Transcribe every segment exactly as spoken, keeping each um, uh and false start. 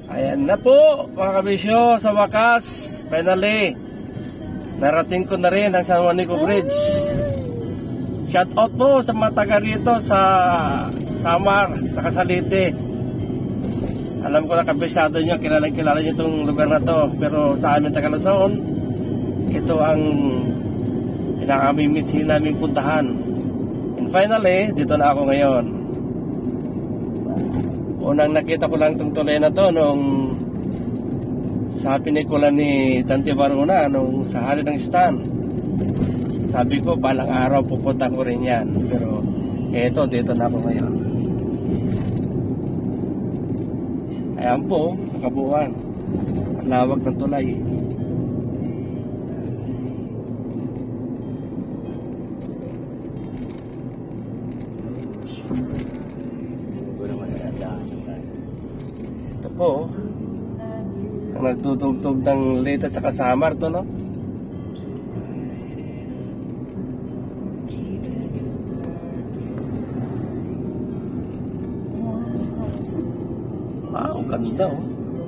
Ayan na po mga kabisyo, sa wakas, finally, narating ko na rin ang San Juanico Bridge. Shout out po sa mga taga rito sa Samar, sa Casalite. Alam ko na kabisado nyo, kilalang kilala nyo itong lugar na to. Pero sa amin taga Luzon, ito ang pinakamimithi namin puntahan. And finally, dito na ako ngayon. Unang nakita ko lang itong tulay na to nung sa pinikula ni Dante Varuna nung sa hari ng Stan. Sabi ko balang araw pupunta ko rin yan, pero eto dito na ako ngayon. Ayan po, nakabuuan, ang lawak ng tulay. Ito po ang nagtutugtog ng Leyte at saka Samar to, no? Wow, ganda oh.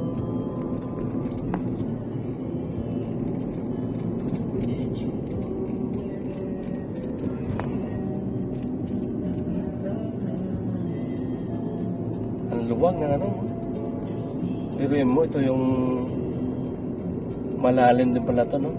Ang luwag na ano. Pero yun mo, ito yung malalim din pala ito, no?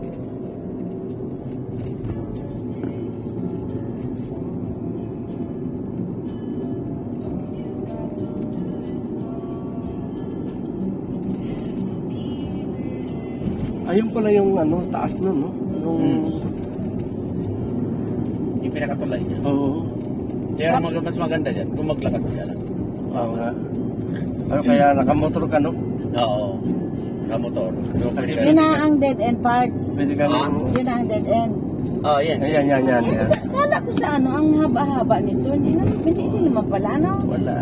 Ayun pala yung ano, taas nun, no? Yung... Hmm. Yung pinakatulay niya. Oo. Kaya mag mas maganda dyan, kung maglakad ka lang. Oo nga. Ano kaya nakamotor ka, no? Oo. Nakamotor. Yun na ang dead end parts. Pwede ka Ah. nang... Yun na ang dead end. Oo, yan. Ayan, yan, yan, yan. Kala ko sa ano, ang haba-haba nito. Hindi naman, hindi, hindi naman pala, no? Wala.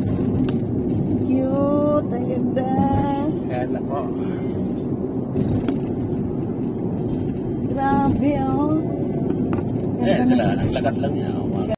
Cute, ang ganda. Kala ko. Grabe, oh. Ayan sila, naglakad lang niya. Oh.